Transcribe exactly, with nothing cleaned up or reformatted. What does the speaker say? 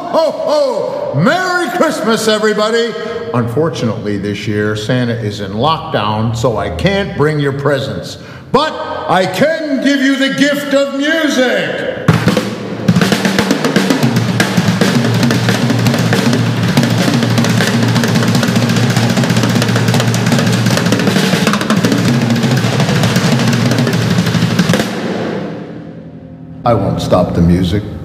ho, ho! Merry Christmas, everybody! Unfortunately, this year, Santa is in lockdown, so I can't bring your presents. But I can give you the gift of music! I won't stop the music.